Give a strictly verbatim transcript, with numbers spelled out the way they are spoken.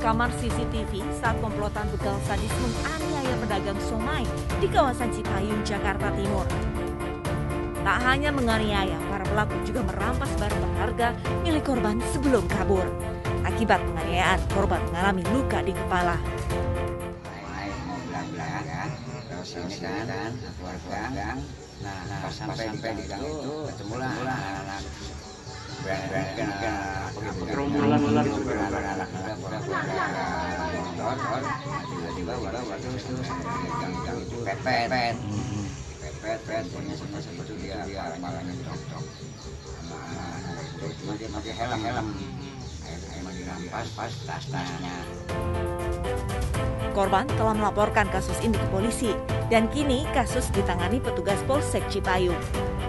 rekaman C C T V saat komplotan begal sadis menganiaya pedagang somai di kawasan Cipayung, Jakarta Timur. Tak hanya menganiaya, para pelaku juga merampas barang berharga milik korban sebelum kabur. Akibat penganiayaan, korban mengalami luka di kepala. Dan keluarga, nah, nah pas sampai di gang itu ketemulah anak-anak gerombolan ular anak muda motor, tiba-tiba waktu itu gang itu pepet, pepet, pepet, punya semua seperti dia dia malahnya dok-dok, cuma dia pakai helm, helm, emang dirampas pas tas-tasnya. Korban telah melaporkan kasus ini ke polisi dan kini kasus ditangani petugas Polsek Cipayung.